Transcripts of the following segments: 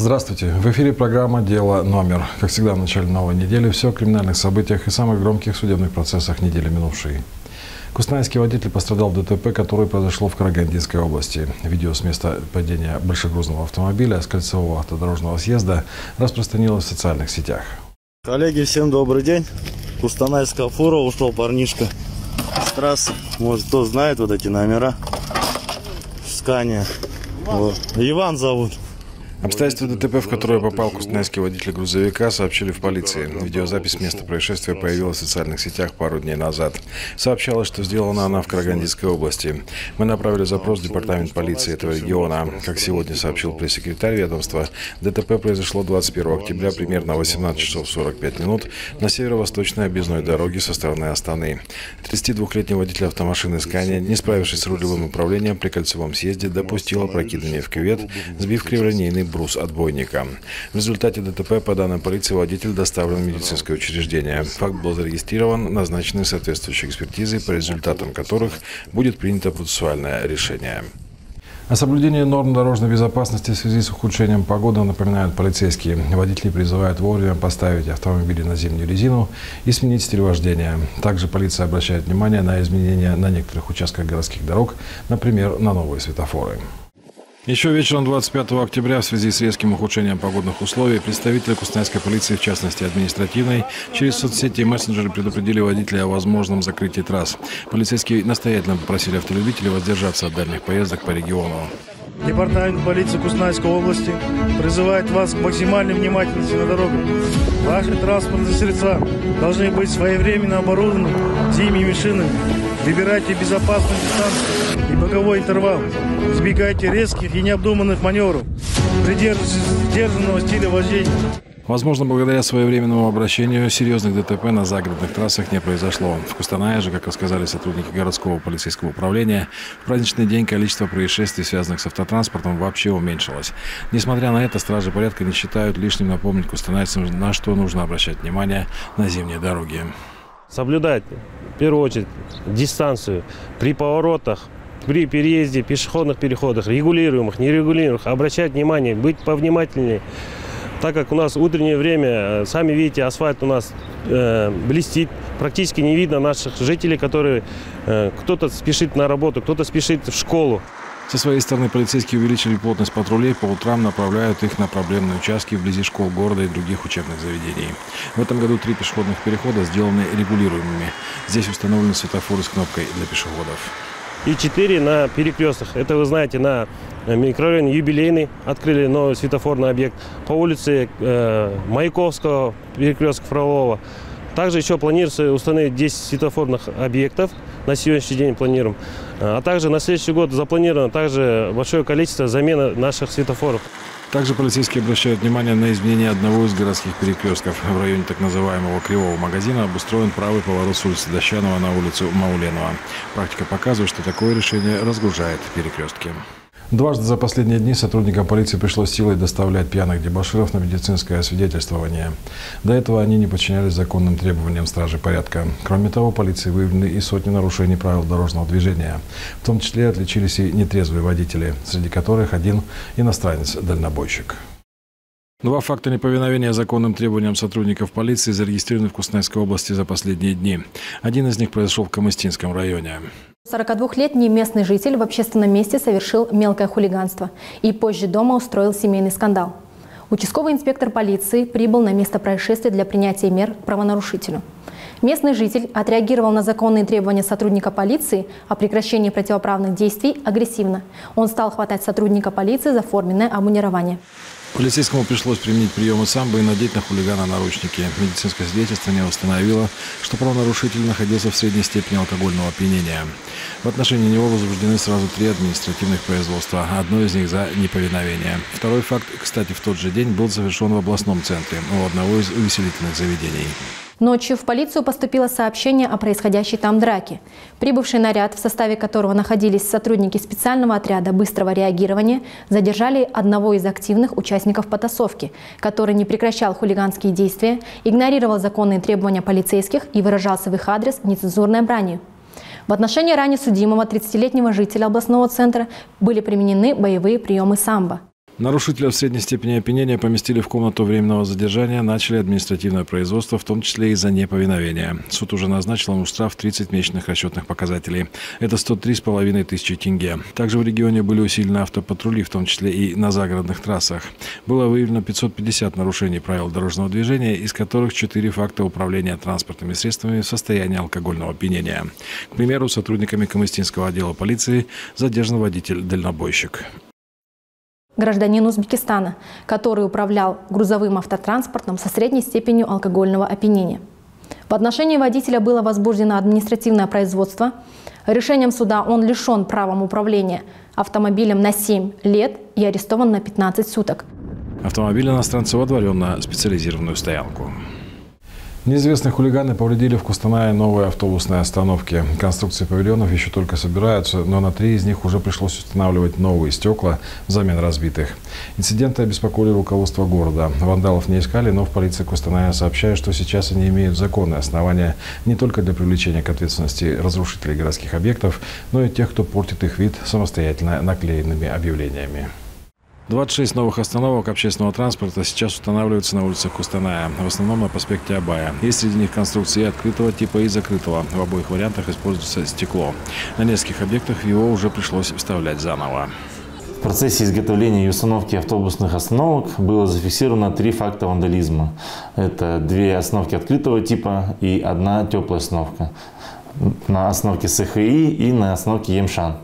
Здравствуйте. В эфире программа «Дело номер». Как всегда, в начале новой недели все о криминальных событиях и самых громких судебных процессах недели минувшей. Кустанайский водитель пострадал в ДТП, которое произошло в Карагандинской области. Видео с места падения большегрузного автомобиля с кольцевого автодорожного съезда распространилось в социальных сетях. Коллеги, всем добрый день. Кустанайская фура, ушел парнишка с трассы. Может, кто знает вот эти номера. Скания. Вот. Иван зовут. Обстоятельства ДТП, в которое попал кустанайский водитель грузовика, сообщили в полиции. Видеозапись места происшествия появилась в социальных сетях пару дней назад. Сообщалось, что сделана она в Карагандинской области. Мы направили запрос в департамент полиции этого региона. Как сегодня сообщил пресс-секретарь ведомства, ДТП произошло 21 октября примерно 18 часов 45 минут на северо-восточной объездной дороге со стороны Астаны. 32-летний водитель автомашины «Скания», не справившись с рулевым управлением при кольцевом съезде, допустил опрокидывание в кювет, сбив криволинейный брус отбойника. В результате ДТП, по данным полиции, водитель доставлен в медицинское учреждение. Факт был зарегистрирован, назначены соответствующие экспертизы, по результатам которых будет принято процессуальное решение. О соблюдении норм дорожной безопасности в связи с ухудшением погоды напоминают полицейские. Водители призывают вовремя поставить автомобили на зимнюю резину и сменить стиль вождения. Также полиция обращает внимание на изменения на некоторых участках городских дорог, например, на новые светофоры. Еще вечером 25 октября в связи с резким ухудшением погодных условий представители кустанайской полиции, в частности административной, через соцсети и мессенджеры предупредили водителей о возможном закрытии трасс. Полицейские настоятельно попросили автолюбителей воздержаться от дальних поездок по региону. Департамент полиции Кустанайской области призывает вас к максимальной внимательности на дорогах. Ваши транспортные средства должны быть своевременно оборудованы зимними шинами. Выбирайте безопасную дистанцию и боковой интервал. Избегайте резких и необдуманных маневров. Придерживайтесь сдержанного стиля вождения. Возможно, благодаря своевременному обращению серьезных ДТП на загородных трассах не произошло. В Кустанае же, как рассказали сотрудники городского полицейского управления, в праздничный день количество происшествий, связанных с автотранспортом, вообще уменьшилось. Несмотря на это, стражи порядка не считают лишним напомнить кустанайцам, на что нужно обращать внимание на зимние дороги. Соблюдать, в первую очередь, дистанцию при поворотах, при переезде, пешеходных переходах, регулируемых, нерегулируемых, обращать внимание, быть повнимательнее. Так как у нас утреннее время, сами видите, асфальт у нас блестит, практически не видно наших жителей, которые кто-то спешит на работу, кто-то спешит в школу. Со своей стороны полицейские увеличили плотность патрулей, по утрам направляют их на проблемные участки вблизи школ города и других учебных заведений. В этом году 3 пешеходных перехода сделаны регулируемыми. Здесь установлены светофоры с кнопкой для пешеходов. И 4 на перекрестках. Это, вы знаете, на микрорайоне Юбилейный открыли новый светофорный объект. По улице Маяковского, перекрестка Фролова. Также еще планируется установить 10 светофорных объектов. На сегодняшний день планируем. А также на следующий год запланировано также большое количество замены наших светофоров. Также полицейские обращают внимание на изменение одного из городских перекрестков. В районе так называемого Кривого магазина обустроен правый поворот с улицы Дощанова на улицу Мауленова. Практика показывает, что такое решение разгружает перекрестки. Дважды за последние дни сотрудникам полиции пришлось силой доставлять пьяных дебоширов на медицинское освидетельствование. До этого они не подчинялись законным требованиям стражи порядка. Кроме того, полиции выявлены и сотни нарушений правил дорожного движения. В том числе отличились и нетрезвые водители, среди которых один иностранец-дальнобойщик. 2 факта неповиновения законным требованиям сотрудников полиции зарегистрированы в Кустанайской области за последние дни. Один из них произошел в Камыстинском районе. 42-летний местный житель в общественном месте совершил мелкое хулиганство и позже дома устроил семейный скандал. Участковый инспектор полиции прибыл на место происшествия для принятия мер к правонарушителю. Местный житель отреагировал на законные требования сотрудника полиции о прекращении противоправных действий агрессивно. Он стал хватать сотрудника полиции за форменное обмундирование. Полицейскому пришлось применить приемы самбо и надеть на хулигана наручники. Медицинское свидетельствование установило, что правонарушитель находился в средней степени алкогольного опьянения. В отношении него возбуждены сразу 3 административных производства, одно из них за неповиновение. Второй факт, кстати, в тот же день был совершен в областном центре, у одного из увеселительных заведений. Ночью в полицию поступило сообщение о происходящей там драке. Прибывший наряд, в составе которого находились сотрудники специального отряда быстрого реагирования, задержали одного из активных участников потасовки, который не прекращал хулиганские действия, игнорировал законные требования полицейских и выражался в их адрес нецензурной бранью. В отношении ранее судимого 30-летнего жителя областного центра были применены боевые приемы самбо. Нарушителя в средней степени опьянения поместили в комнату временного задержания, начали административное производство, в том числе и за неповиновение. Суд уже назначил ему штраф 30 месячных расчетных показателей. Это 103,5 тысячи тенге. Также в регионе были усилены автопатрули, в том числе и на загородных трассах. Было выявлено 550 нарушений правил дорожного движения, из которых 4 факта управления транспортными средствами в состоянии алкогольного опьянения. К примеру, сотрудниками Камыстинского отдела полиции задержан водитель-дальнобойщик. Гражданин Узбекистана, который управлял грузовым автотранспортом со средней степенью алкогольного опьянения. В отношении водителя было возбуждено административное производство. Решением суда он лишен правом управления автомобилем на 7 лет и арестован на 15 суток. Автомобиль иностранца водворен на специализированную стоянку. Неизвестные хулиганы повредили в Кустанае новые автобусные остановки. Конструкции павильонов еще только собираются, но на 3 из них уже пришлось устанавливать новые стекла взамен разбитых. Инциденты обеспокоили руководство города. Вандалов не искали, но в полиции Кустаная сообщают, что сейчас они имеют законные основания не только для привлечения к ответственности разрушителей городских объектов, но и тех, кто портит их вид самостоятельно наклеенными объявлениями. 26 новых остановок общественного транспорта сейчас устанавливаются на улицах Кустаная, в основном на проспекте Абая. Есть среди них конструкции открытого типа и закрытого. В обоих вариантах используется стекло. На нескольких объектах его уже пришлось вставлять заново. В процессе изготовления и установки автобусных остановок было зафиксировано 3 факта вандализма. Это 2 остановки открытого типа и 1 теплая остановка. На остановке СХИ и на остановке Емшан.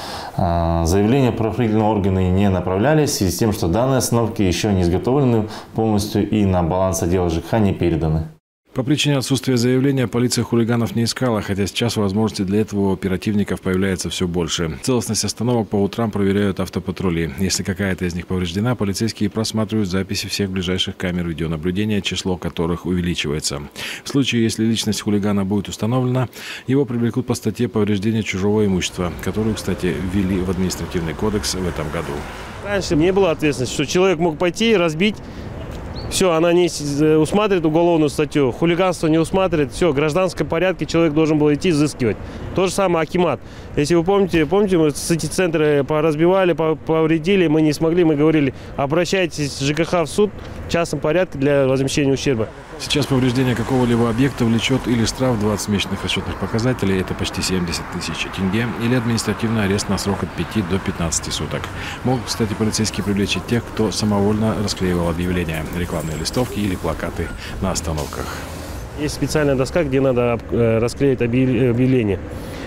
Заявления правоохранительные органы не направлялись в связи с тем, что данные остановки еще не изготовлены полностью и на баланс отдела ЖКХ не переданы. По причине отсутствия заявления полиция хулиганов не искала, хотя сейчас возможности для этого у оперативников появляется все больше. Целостность остановок по утрам проверяют автопатрули. Если какая-то из них повреждена, полицейские просматривают записи всех ближайших камер видеонаблюдения, число которых увеличивается. В случае, если личность хулигана будет установлена, его привлекут по статье «Повреждение чужого имущества», которую, кстати, ввели в административный кодекс в этом году. Раньше не было ответственности, что человек мог пойти и разбить. Все, она не усматривает уголовную статью, хулиганство не усматривает, все, в гражданском порядке человек должен был идти изыскивать. То же самое акимат. Если вы помните, мы эти центры поразбивали, повредили, мы не смогли, мы говорили, обращайтесь в ЖКХ в суд в частном порядке для возмещения ущерба. Сейчас повреждение какого-либо объекта влечет или штраф 20 месячных расчетных показателей, это почти 70 тысяч тенге, или административный арест на срок от 5 до 15 суток. Могут, кстати, полицейские привлечь и тех, кто самовольно расклеивал объявления, рекламные листовки или плакаты на остановках. Есть специальная доска, где надо расклеить объявление.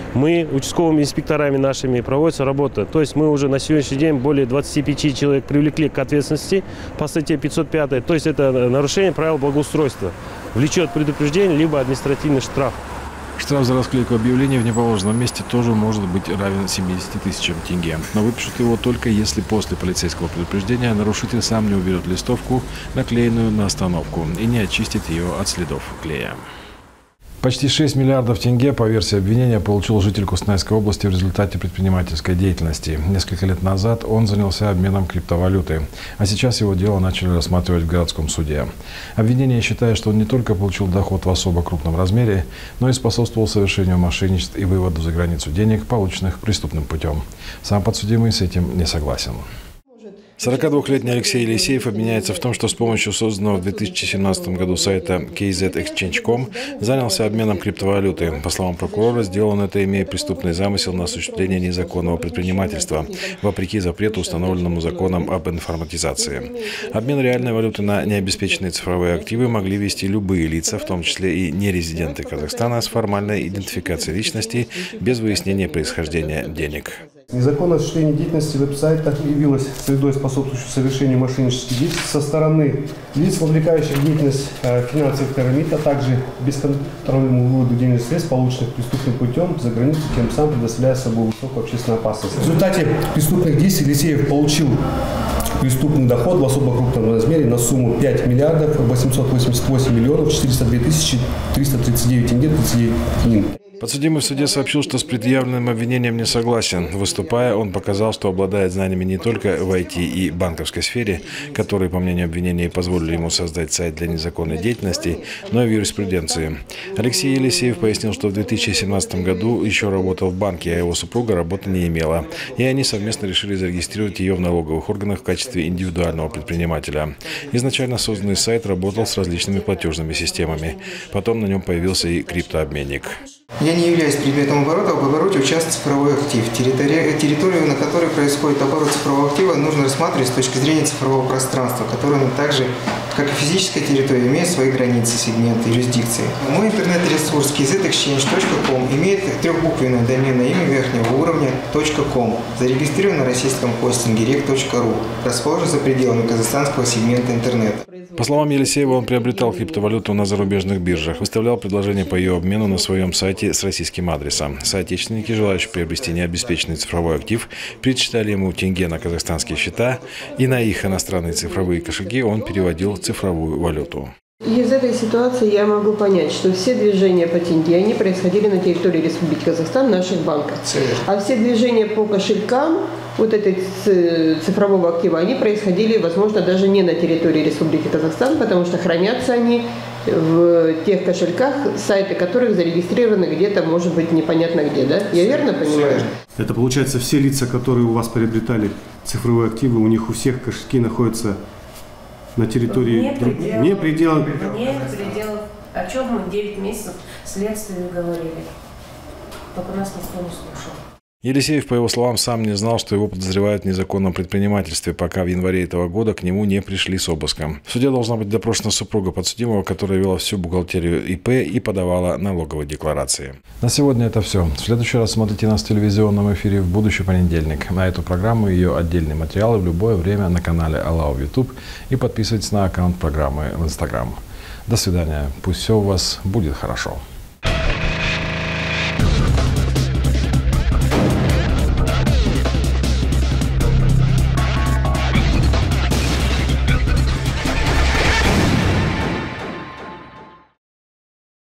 Мы участковыми инспекторами нашими проводится работа. То есть мы уже на сегодняшний день более 25 человек привлекли к ответственности по статье 505. То есть это нарушение правил благоустройства. Влечет предупреждение либо административный штраф. Штраф за расклейку объявлений в неположенном месте тоже может быть равен 70 тысячам тенге. Но выпишут его только если после полицейского предупреждения нарушитель сам не уберет листовку, наклеенную на остановку, и не очистит ее от следов клея. Почти 6 миллиардов тенге, по версии обвинения, получил житель Кустанайской области в результате предпринимательской деятельности. Несколько лет назад он занялся обменом криптовалюты, а сейчас его дело начали рассматривать в городском суде. Обвинение считает, что он не только получил доход в особо крупном размере, но и способствовал совершению мошенничеств и выводу за границу денег, полученных преступным путем. Сам подсудимый с этим не согласен. 42-летний Алексей Елисеев обвиняется в том, что с помощью созданного в 2017 году сайта KZExchange.com занялся обменом криптовалюты. По словам прокурора, сделал он это, имея преступный замысел на осуществление незаконного предпринимательства, вопреки запрету, установленному законом об информатизации. Обмен реальной валюты на необеспеченные цифровые активы могли вести любые лица, в том числе и нерезиденты Казахстана, с формальной идентификацией личности без выяснения происхождения денег. Незаконное осуществление деятельности веб-сайта явилось средой, способствующей совершению мошеннических действий со стороны лиц, вовлекающих в деятельность финансовых пирамид, а также бесконтрольному выводу денежных средств, полученных преступным путем за границу, тем самым предоставляя собой высокую общественную опасность. В результате преступных действий Елисеев получил преступный доход в особо крупном размере на сумму 5 миллиардов 888 миллионов 402 тысячи 339 тенге 39 гривен. Подсудимый в суде сообщил, что с предъявленным обвинением не согласен. Выступая, он показал, что обладает знаниями не только в IT и банковской сфере, которые, по мнению обвинения, позволили ему создать сайт для незаконной деятельности, но и в юриспруденции. Алексей Елисеев пояснил, что в 2017 году еще работал в банке, а его супруга работы не имела. И они совместно решили зарегистрировать ее в налоговых органах в качестве индивидуального предпринимателя. Изначально созданный сайт работал с различными платежными системами. Потом на нем появился и криптообменник. Я не являюсь предметом оборота, в обороте участвует цифровой актив. Территорию, на которой происходит оборот цифрового актива, нужно рассматривать с точки зрения цифрового пространства, которое также, как и физическая территория, имеет свои границы, сегменты, юрисдикции. Мой интернет-ресурс kzexchange.com имеет трехбуквенное доменное имя верхнего уровня .com, зарегистрирован на российском хостинге rec.ru, расположен за пределами казахстанского сегмента интернета. По словам Елисеева, он приобретал криптовалюту на зарубежных биржах, выставлял предложения по ее обмену на своем сайте с российским адресом. Соотечественники, желающие приобрести необеспеченный цифровой актив, перечисляли ему тенге на казахстанские счета, и на их иностранные цифровые кошельки он переводил цифровую валюту. Из этой ситуации я могу понять, что все движения по тенге, они происходили на территории Республики Казахстан, наших банков. А все движения по кошелькам вот этой цифрового актива, они происходили, возможно, даже не на территории Республики Казахстан, потому что хранятся они в тех кошельках, сайты которых зарегистрированы где-то, может быть, непонятно где, да? Я верно понимаю? Это получается, все лица, которые у вас приобретали цифровые активы, у них у всех кошельки находятся на территории... Не пределов. О чем мы 9 месяцев следствию говорили. Только нас никто не слушал. Елисеев, по его словам, сам не знал, что его подозревают в незаконном предпринимательстве, пока в январе этого года к нему не пришли с обыском. В суде должна быть допрошена супруга подсудимого, которая вела всю бухгалтерию ИП и подавала налоговые декларации. На сегодня это все. В следующий раз смотрите нас в телевизионном эфире в будущий понедельник. На эту программу и ее отдельные материалы в любое время на канале Алау в YouTube и подписывайтесь на аккаунт программы в Instagram. До свидания. Пусть все у вас будет хорошо.